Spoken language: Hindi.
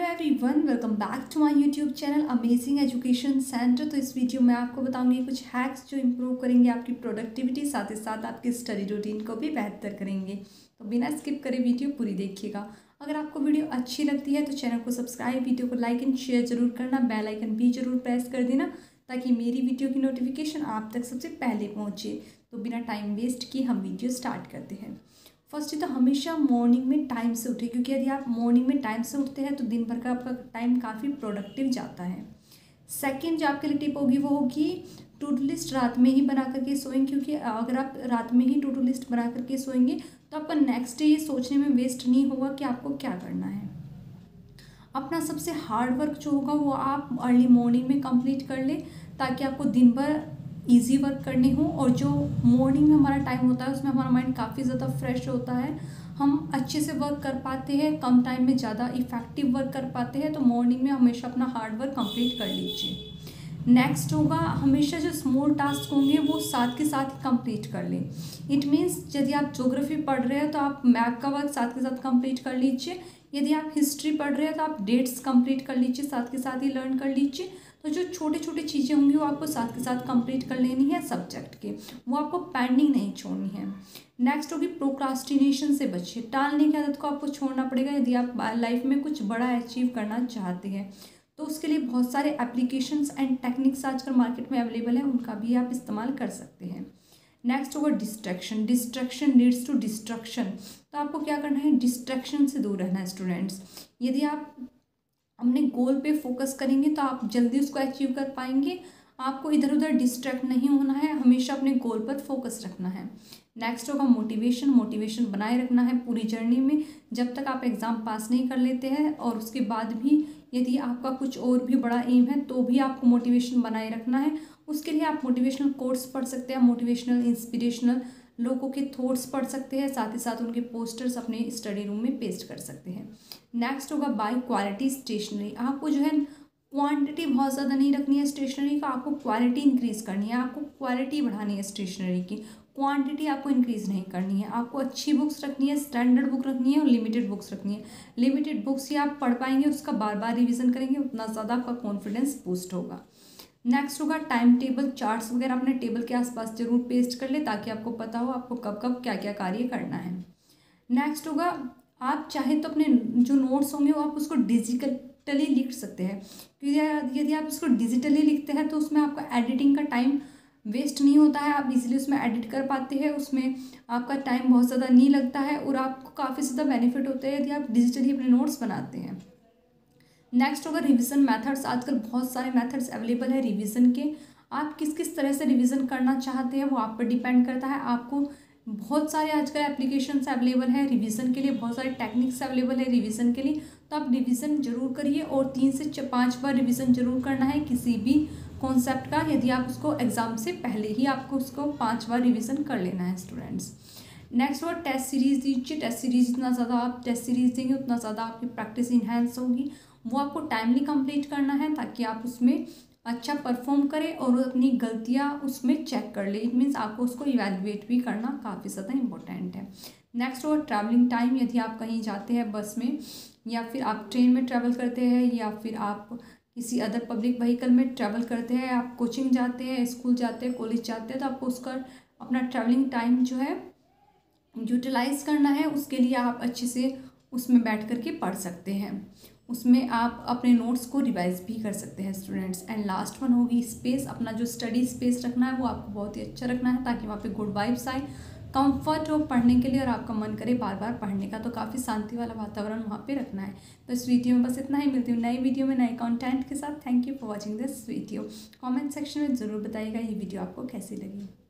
Hello everyone, welcome back to my YouTube channel amazing education centre. तो इस वीडियो में आपको बताऊंगी कुछ हैक्स जो इम्प्रूव करेंगे आपकी प्रोडक्टिविटी, साथ ही साथ आपकी स्टडी रूटीन को भी बेहतर करेंगे। तो बिना स्किप करे वीडियो पूरी देखिएगा। अगर आपको वीडियो अच्छी लगती है तो चैनल को सब्सक्राइब, वीडियो को लाइक एंड शेयर जरूर करना, बेल आइकन भी जरूर प्रेस कर देना ताकि मेरी वीडियो की नोटिफिकेशन आप तक सबसे पहले पहुँचे। तो बिना टाइम वेस्ट किए हम वीडियो स्टार्ट करते हैं। फर्स्ट तो हमेशा मॉर्निंग में टाइम से उठे, क्योंकि यदि आप मॉर्निंग में टाइम से उठते हैं तो दिन भर का आपका टाइम काफ़ी प्रोडक्टिव जाता है। सेकंड जो आपके लिए टिप होगी वो होगी टू डू लिस्ट रात में ही बना करके सोएंगे, क्योंकि अगर आप रात में ही टू डू लिस्ट बना करके सोएंगे तो आपका नेक्स्ट डे ये सोचने में वेस्ट नहीं होगा कि आपको क्या करना है। अपना सबसे हार्ड वर्क जो होगा वो आप अर्ली मॉर्निंग में कंप्लीट कर ले ताकि आपको दिन भर इजी वर्क करने हो। और जो मॉर्निंग में हमारा टाइम होता है उसमें हमारा माइंड काफ़ी ज़्यादा फ्रेश होता है, हम अच्छे से वर्क कर पाते हैं, कम टाइम में ज़्यादा इफेक्टिव वर्क कर पाते हैं। तो मॉर्निंग में हमेशा अपना हार्ड वर्क कंप्लीट कर लीजिए। नेक्स्ट होगा हमेशा जो स्मॉल टास्क होंगे वो साथ के साथ ही कंप्लीट कर लें। इट मीन्स यदि आप ज्योग्राफी पढ़ रहे हो तो आप मैप का वर्क साथ के साथ कंप्लीट कर लीजिए। यदि आप हिस्ट्री पढ़ रहे हो तो आप डेट्स कंप्लीट कर लीजिए, साथ के साथ ही लर्न कर लीजिए। तो जो छोटे छोटे चीज़ें होंगी वो आपको साथ के साथ कंप्लीट कर लेनी है सब्जेक्ट के, वो आपको पेंडिंग नहीं छोड़नी है। नेक्स्ट होगी प्रोक्रास्टिनेशन से बचिए। टालने की आदत को आपको छोड़ना पड़ेगा यदि आप लाइफ में कुछ बड़ा अचीव करना चाहते हैं। तो उसके लिए बहुत सारे एप्लीकेशंस एंड टेक्निक्स आजकल मार्केट में अवेलेबल है, उनका भी आप इस्तेमाल कर सकते हैं। नेक्स्ट होगा distraction. Distraction leads to destruction. तो आपको क्या करना है, डिस्ट्रैक्शन से दूर रहना है स्टूडेंट्स। यदि आप अपने गोल पे फोकस करेंगे तो आप जल्दी उसको अचीव कर पाएंगे। आपको इधर उधर डिस्ट्रैक्ट नहीं होना है, हमेशा अपने गोल पर फोकस रखना है। नेक्स्ट होगा मोटिवेशन। मोटिवेशन बनाए रखना है पूरी जर्नी में, जब तक आप एग्ज़ाम पास नहीं कर लेते हैं। और उसके बाद भी यदि आपका कुछ और भी बड़ा एम है तो भी आपको मोटिवेशन बनाए रखना है। उसके लिए आप मोटिवेशनल कोट्स पढ़ सकते हैं, मोटिवेशनल इंस्पिरेशनल लोगों के थॉट्स पढ़ सकते हैं, साथ ही साथ उनके पोस्टर्स अपने स्टडी रूम में पेस्ट कर सकते हैं। नेक्स्ट होगा बाय क्वालिटी स्टेशनरी। आपको जो है क्वांटिटी बहुत ज़्यादा नहीं रखनी है स्टेशनरी का, आपको क्वालिटी इंक्रीज़ करनी है, आपको क्वालिटी बढ़ानी है स्टेशनरी की, क्वांटिटी आपको इंक्रीज़ नहीं करनी है। आपको अच्छी बुक्स रखनी है, स्टैंडर्ड बुक रखनी है और लिमिटेड बुक्स रखनी है। लिमिटेड बुक्स ही आप पढ़ पाएंगे, उसका बार बार रिविज़न करेंगे, उतना ज़्यादा आपका कॉन्फिडेंस बूस्ट होगा। नेक्स्ट होगा टाइम टेबल। चार्ट्स वगैरह अपने टेबल के आसपास जरूर पेस्ट कर ले ताकि आपको पता हो आपको कब कब क्या क्या कार्य करना है। नेक्स्ट होगा आप चाहे तो अपने जो नोट्स होंगे वो आप उसको डिजिटली लिख सकते हैं, क्योंकि यदि आप उसको डिजिटली लिखते हैं तो उसमें आपका एडिटिंग का टाइम वेस्ट नहीं होता है, आप इजीली उसमें एडिट कर पाते हैं, उसमें आपका टाइम बहुत ज़्यादा नहीं लगता है और आपको काफ़ी ज़्यादा बेनिफिट होता है यदि आप डिजिटली अपने नोट्स बनाते हैं। नेक्स्ट होगा रिवीजन मेथड्स। आजकल बहुत सारे मेथड्स अवेलेबल है रिवीजन के, आप किस किस तरह से रिवीजन करना चाहते हैं वो आप पर डिपेंड करता है। आपको बहुत सारे आजकल एप्लीकेशंस अवेलेबल है रिवीजन के लिए, बहुत सारे टेक्निक्स अवेलेबल है रिवीजन के लिए। तो आप रिवीजन जरूर करिए और 3 से 5 बार रिवीजन जरूर करना है किसी भी कॉन्सेप्ट का। यदि आप उसको एग्जाम से पहले ही आपको उसको 5 बार रिवीजन कर लेना है students. Next word test series दीजिए। टेस्ट सीरीज़ जितना ज़्यादा आप टेस्ट सीरीज़ देंगे उतना ज़्यादा आपकी प्रैक्टिस इन्हेंस होगी। वो आपको टाइमली कंप्लीट करना है ताकि आप उसमें अच्छा परफॉर्म करें और अपनी गलतियाँ उसमें चेक कर ले। इट मीन्स आपको उसको इवैल्यूएट भी करना काफ़ी ज़्यादा इंपॉर्टेंट है। नेक्स्ट और ट्रैवलिंग टाइम। यदि आप कहीं जाते हैं बस में या फिर आप ट्रेन में ट्रैवल करते हैं या फिर आप किसी अदर पब्लिक व्हीकल में ट्रैवल करते हैं, आप कोचिंग जाते हैं, स्कूल जाते हैं, कॉलेज जाते हैं, तो आपको उसका अपना ट्रैवलिंग टाइम जो है यूटिलाइज़ करना है। उसके लिए आप अच्छे से उसमें बैठ कर के पढ़ सकते हैं, उसमें आप अपने नोट्स को रिवाइज भी कर सकते हैं स्टूडेंट्स। एंड लास्ट वन होगी स्पेस। अपना जो स्टडी स्पेस रखना है वो आपको बहुत ही अच्छा रखना है ताकि वहाँ पे गुड वाइब्स आए, कंफर्ट हो पढ़ने के लिए और आपका मन करे बार बार पढ़ने का। तो काफ़ी शांति वाला वातावरण वहाँ पे रखना है। तो इस वीडियो में बस इतना ही, मिलती हूँ नई वीडियो में नए कंटेंट के साथ। Thank you for watching this video. Comment section में ज़रूर बताइएगा ये वीडियो आपको कैसी लगी।